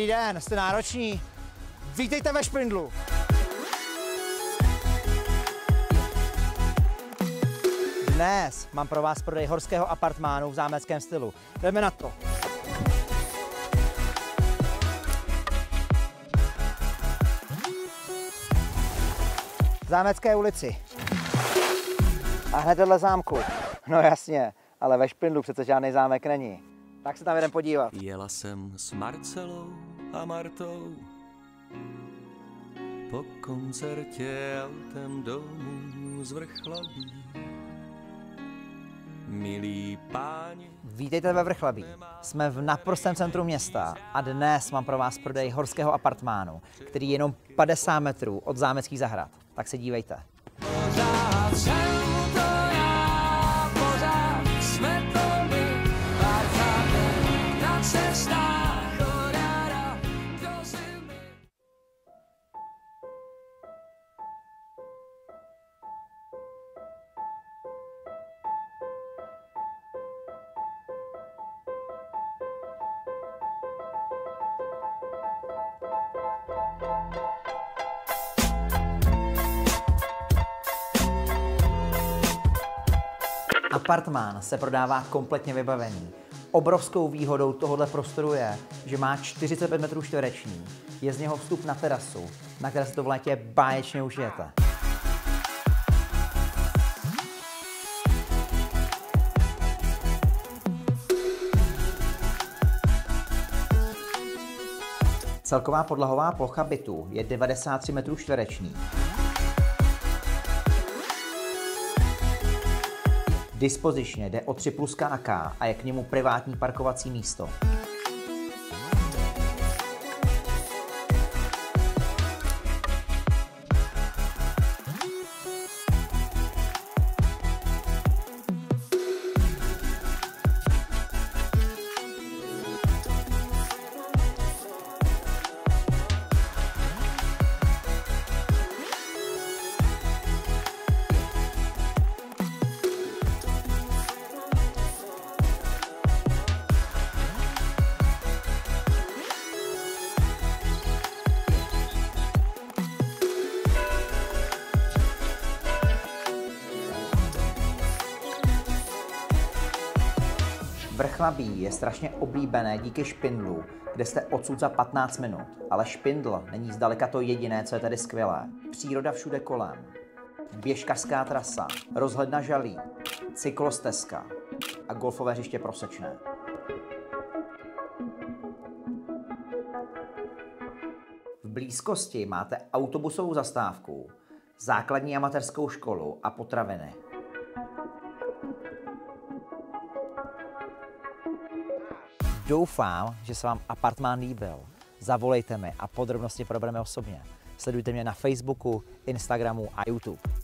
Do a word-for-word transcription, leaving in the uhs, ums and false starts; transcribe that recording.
den, jste nároční. Vítejte ve Špindlu. Dnes mám pro vás prodej horského apartmánu v zámeckém stylu. Jdeme na to. V Zámecké ulici. A hned vedle zámku. No jasně, ale ve Špindlu přece žádný zámek není. Tak se tam jdem podívat. Jela jsem s Marcelou a Martou po koncertě autem domů z Vrchlabí. Milí páni. Vítejte ve Vrchlabí. Jsme v naprostém centru města a dnes mám pro vás prodej horského apartmánu, který je jenom padesát metrů od zámeckých zahrad. Tak se dívejte. Pořád jsem to já, pořád jsme to my, parcháme na cestách od jara do zimy. Apartmán se prodává kompletně vybavený. Obrovskou výhodou tohoto prostoru je, že má čtyřicet pět metrů čtverečních. Je z něho vstup na terasu, na které se to v létě báječně užijete. Celková podlahová plocha bytu je devadesát tři metrů čtverečních. Dispozičně jde o tři plus K a K a je k němu privátní parkovací místo. Vrchlabí je strašně oblíbené díky Špindlu, kde jste odsud za patnáct minut. Ale Špindl není zdaleka to jediné, co je tady skvělé. Příroda všude kolem, běžkařská trasa, rozhledna Žalí, cyklostezka a golfové hřiště Prosečné. V blízkosti máte autobusovou zastávku, základní amatérskou školu a potraviny. Doufám, že se vám apartmán líbil. Zavolejte mi a podrobnosti probereme osobně. Sledujte mě na Facebooku, Instagramu a YouTube.